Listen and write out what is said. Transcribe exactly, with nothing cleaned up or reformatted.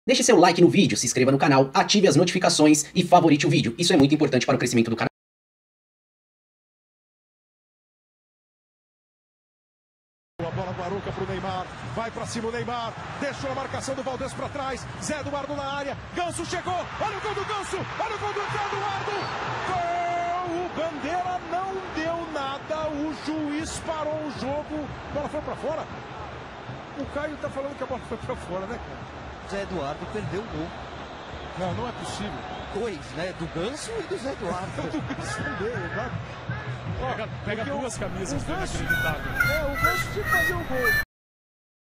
Deixe seu like no vídeo, se inscreva no canal, ative as notificações e favorite o vídeo. Isso é muito importante para o crescimento do canal. A bola do Arouca pro Neymar, vai pra cima o Neymar, deixou a marcação do Valdez pra trás, Zé Eduardo na área, Ganso chegou, olha o gol do Ganso, olha o gol do Zé Eduardo, gol! O Bandeira não deu nada, o juiz parou o jogo, a bola foi pra fora? O Caio tá falando que a bola foi pra fora, né, cara? Zé Eduardo perdeu o gol. Não, não é possível. Dois, né? Do Ganso e do Zé Eduardo. do Ganso também, né? Pega, pega duas o, camisas, o Ganso, inacreditável. é, o Ganso tinha que fazer o gol.